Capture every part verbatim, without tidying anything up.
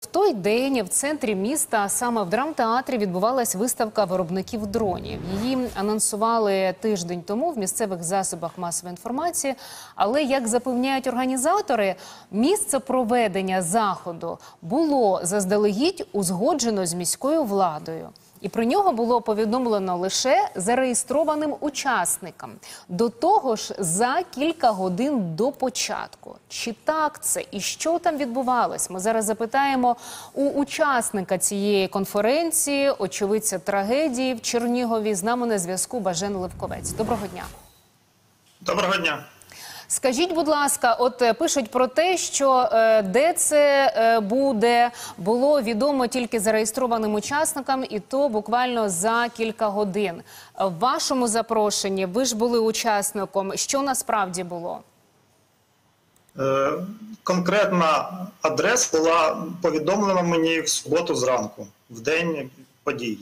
той день в центрі міста, а саме в драмтеатрі, відбувалась виставка виробників дронів. Її анонсували тиждень тому в місцевих засобах масової інформації. Але, як запевняють організатори, місце проведення заходу було заздалегідь узгоджено з міською владою. І про нього було повідомлено лише зареєстрованим учасникам. До того ж, за кілька годин до початку. Чи так це? І що там відбувалось? Ми зараз запитаємо у учасника цієї конференції, очевидця трагедії в Чернігові. З нами на зв'язку Бажен Левковець. Доброго дня. Доброго дня. Скажіть, будь ласка, от пишуть про те, що е, де це е, буде, було відомо тільки зареєстрованим учасникам, і то буквально за кілька годин. В вашому запрошенні, ви ж були учасником, що насправді було? Е, конкретна адреса була повідомлена мені в суботу зранку, в день події.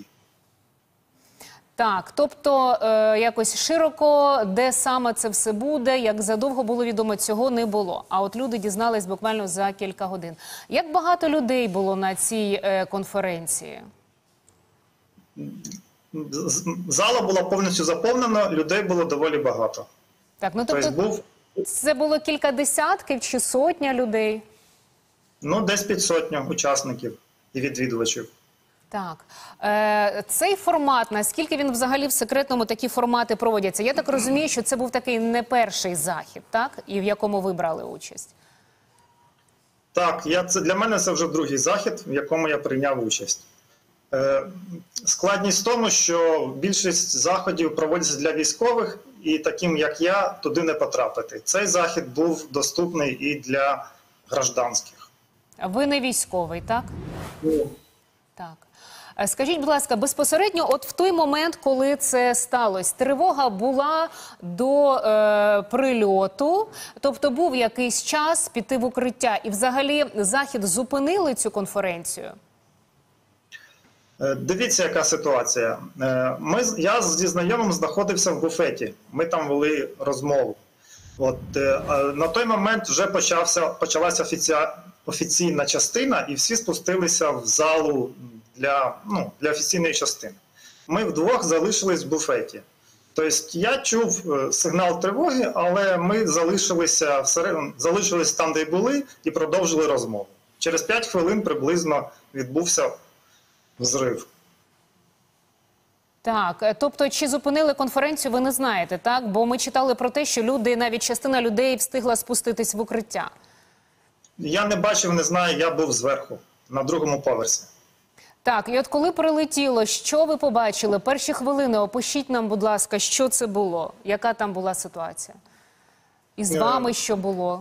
Так, тобто е, якось широко, де саме це все буде, як задовго було відомо, цього не було. А от люди дізнались буквально за кілька годин. Як багато людей було на цій е, конференції? Зала була повністю заповнена, людей було доволі багато. Так, ну тобто, тобто був... це було кілька десятків чи сотня людей? Ну, десь під сотню учасників і відвідувачів. Так. Е, цей формат, наскільки він взагалі в секретному такі формати проводяться? Я так розумію, що це був такий не перший захід, так? І в якому ви брали участь? Так, я, це, для мене це вже другий захід, в якому я прийняв участь. Е, складність в тому, що більшість заходів проводяться для військових, і таким, як я, туди не потрапити. Цей захід був доступний і для гражданських. Ви не військовий, так? Ні. Так. Скажіть, будь ласка, безпосередньо от в той момент, коли це сталося, тривога була до е, прильоту, тобто був якийсь час піти в укриття, і взагалі захід зупинили цю конференцію? Е, дивіться, яка ситуація. Е, ми, я зі знайомим знаходився в буфеті, ми там вели розмову. От, е, на той момент вже почався, почалася офіція, офіційна частина, і всі спустилися в залу для, ну, для офіційної частини. Ми вдвох залишились в буфеті. Тобто я чув сигнал тривоги, але ми залишилися, всередині, залишились там, де й були, і продовжили розмову. Через п'ять хвилин приблизно відбувся взрив. Так, тобто чи зупинили конференцію, ви не знаєте, так? Бо ми читали про те, що люди, навіть частина людей встигла спуститись в укриття. Я не бачив, не знаю, я був зверху, на другому поверсі. Так, і от коли прилетіло, що ви побачили? Перші хвилини, опишіть нам, будь ласка, що це було? Яка там була ситуація? І з вами що було?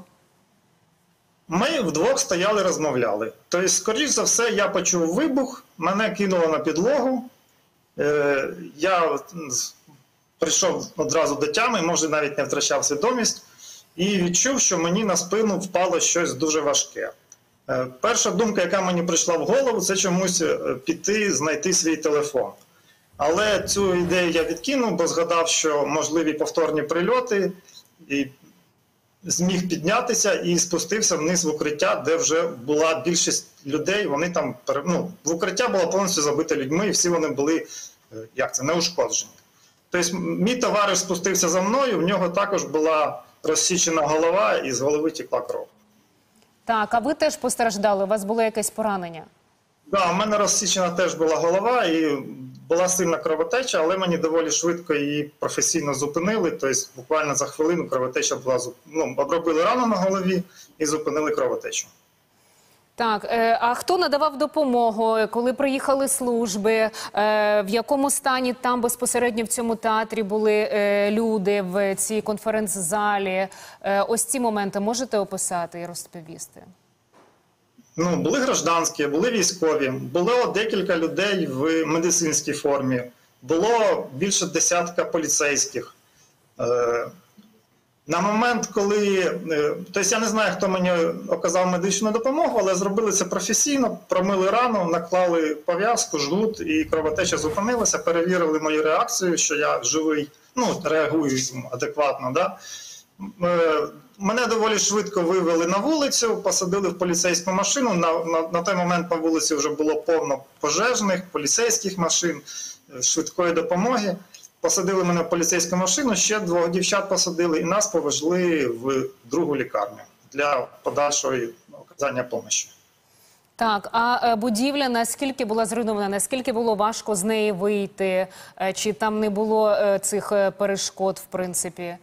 Ми вдвох стояли, розмовляли. Тобто, скоріш за все, я почув вибух, мене кинуло на підлогу. Е, я прийшов одразу до тями, може навіть не втрачав свідомість, і відчув, що мені на спину впало щось дуже важке. Е, перша думка, яка мені прийшла в голову, це чомусь піти, знайти свій телефон. Але цю ідею я відкинув, бо згадав, що можливі повторні прильоти, і зміг піднятися і спустився вниз в укриття, де вже була більшість людей, вони там, ну, в укриття було повністю забите людьми, і всі вони були, як це, неушкоджені. Тобто мій товариш спустився за мною, в нього також була розсічена голова, і з голови текла кров. Так, а ви теж постраждали? У вас було якесь поранення? Так, да, у мене розсічена теж була голова, і була сильна кровотеча, але мені доволі швидко її професійно зупинили. Тобто буквально за хвилину кровотеча була, ну, обробили рану на голові і зупинили кровотечу. Так, е, а хто надавав допомогу, коли приїхали служби, е, в якому стані там безпосередньо в цьому театрі були е, люди в цій конференц-залі? Е, ось ці моменти можете описати і розповісти? Ну, були гражданські, були військові, було декілька людей в медицинській формі, було більше десятка поліцейських. Е, на момент, коли, е, тобто я не знаю, хто мені оказав медичну допомогу, але зробили це професійно, промили рану, наклали пов'язку, жгут, і кровотеча зупинилася, перевірили мою реакцію, що я живий, ну, реагую адекватно, да? Е, Мене доволі швидко вивели на вулицю, посадили в поліцейську машину. На, на, на той момент на вулиці вже було повно пожежних, поліцейських машин, швидкої допомоги. Посадили мене в поліцейську машину, ще двох дівчат посадили і нас повезли в другу лікарню для подальшої оказання допомоги. Так, а е, будівля наскільки була зруйнована, наскільки було важко з неї вийти, Е, чи там не було е, цих е, перешкод, в принципі?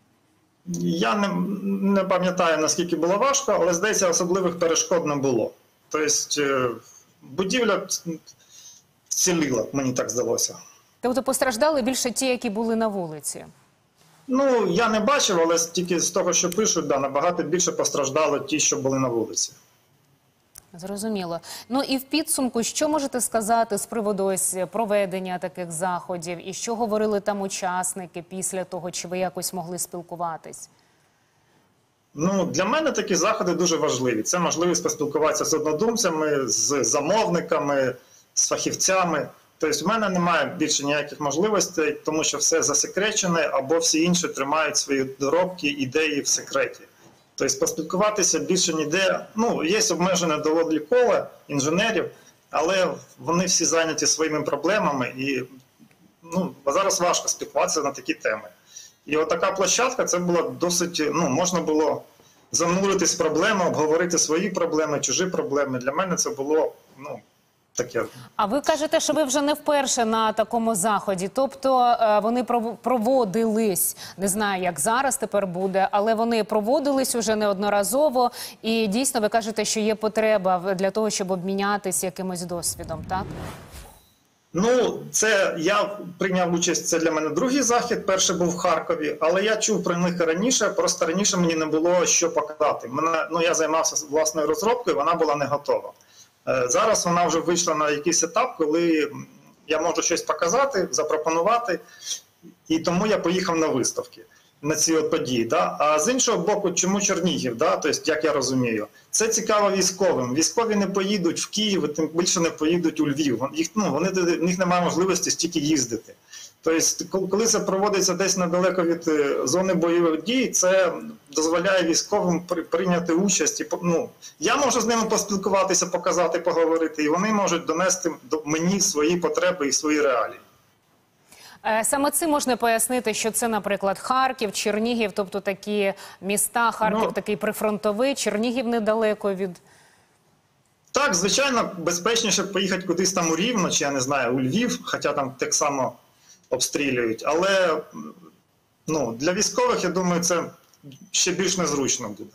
Я не, не пам'ятаю, наскільки було важко, але, здається, особливих перешкод не було. Тобто е, будівля ціліла, мені так здалося. Тобто постраждали більше ті, які були на вулиці? Ну, я не бачив, але тільки з того, що пишуть, да, набагато більше постраждали ті, що були на вулиці. Зрозуміло. Ну і в підсумку, що можете сказати з приводу ось проведення таких заходів? І що говорили там учасники після того, чи ви якось могли спілкуватись? Ну, для мене такі заходи дуже важливі. Це можливість поспілкуватися з однодумцями, з замовниками, з фахівцями. Тобто в мене немає більше ніяких можливостей, тому що все засекречене, або всі інші тримають свої доробки, ідеї в секреті. Тобто поспілкуватися більше ніде, ну, є обмежене доволі коло інженерів, але вони всі зайняті своїми проблемами і ну, зараз важко спілкуватися на такі теми. І отака площадка, це було досить, ну, можна було зануритись в проблеми, обговорити свої проблеми, чужі проблеми. Для мене це було, ну, таке. А ви кажете, що ви вже не вперше на такому заході, тобто е, вони пров- проводились, не знаю, як зараз тепер буде, але вони проводились уже неодноразово, і дійсно ви кажете, що є потреба в- для того, щоб обмінятися якимось досвідом, так? Ну, це я прийняв участь, це для мене другий захід, перший був в Харкові, але я чув про них раніше, просто раніше мені не було що показати. Мене, ну, я займався власною розробкою, вона була не готова. Е, Зараз вона вже вийшла на якийсь етап, коли я можу щось показати, запропонувати, і тому я поїхав на виставки, на ці от події. Да? А з іншого боку, чому Чернігів, да? Тобто, як я розумію, це цікаво військовим. Військові не поїдуть в Київ, тим більше не поїдуть у Львів. Їх, ну, вони, в них немає можливості стільки їздити. Тобто, коли це проводиться десь недалеко від е, зони бойових дій, це дозволяє військовим при- прийняти участь. І, по- ну, я можу з ними поспілкуватися, показати, поговорити, і вони можуть донести до мені свої потреби і свої реалії. Е, Саме цим можна пояснити, що це, наприклад, Харків, Чернігів, тобто такі міста, Харків Ну, такий прифронтовий, Чернігів недалеко від... Так, звичайно, безпечніше поїхати кудись там у Рівно, чи я не знаю, у Львів, хоча там так само обстрілюють. Але ну, для військових, я думаю, це ще більш незручно буде.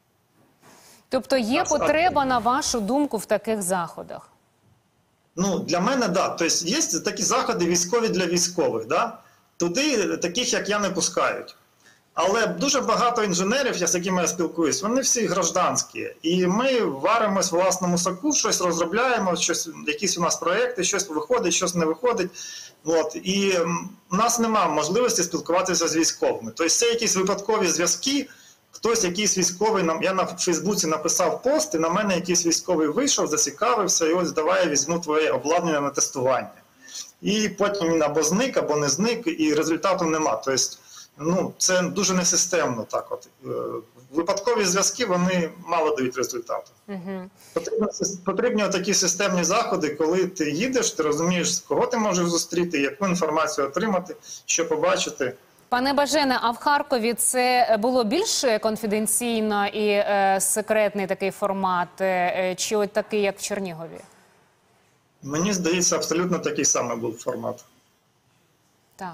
Тобто є А- а- потреба, на вашу думку, в таких заходах? Ну, для мене, так. Да. Тобто є такі заходи військові для військових. Да? Туди таких, як я, не пускають. Але дуже багато інженерів, я з якими я спілкуюсь, вони всі гражданські. І ми варимось в власному соку, щось розробляємо, щось, якісь у нас проекти, щось виходить, щось не виходить. От. І м, у нас немає можливості спілкуватися з військовими. Тобто це якісь випадкові зв'язки, хтось якийсь військовий, нам- я на Фейсбуці написав пост, і на мене якийсь військовий вийшов, зацікавився, і ось давай я візьму твоє обладнання на тестування. І потім він або зник, або не зник, і результату нема. Тобто, ну, це дуже несистемно так от. Е, Випадкові зв'язки, вони мало дають результату. Угу. Потрібно, потрібні такі системні заходи, коли ти їдеш, ти розумієш, кого ти можеш зустріти, яку інформацію отримати, що побачити. Пане Бажене, а в Харкові це було більш конфіденційно і е, секретний такий формат, е, чи от такий, як в Чернігові? Мені здається, абсолютно такий самий був формат. Так.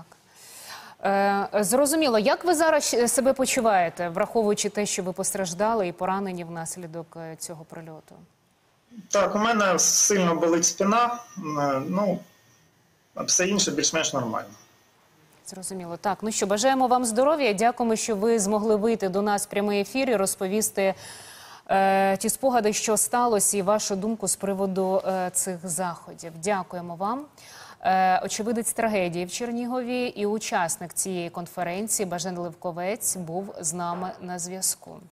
Е, зрозуміло. Як ви зараз щ- себе почуваєте, враховуючи те, що ви постраждали і поранені внаслідок е, цього прильоту? Так, у мене сильно болить спина, е, ну, а все інше більш-менш нормально. Зрозуміло. Так, ну що, бажаємо вам здоров'я. Дякуємо, що ви змогли вийти до нас в прямий ефір і розповісти е, ті спогади, що сталося, і вашу думку з приводу е, цих заходів. Дякуємо вам. Е, очевидець трагедії в Чернігові і учасник цієї конференції Бажен Левковець був з нами на зв'язку.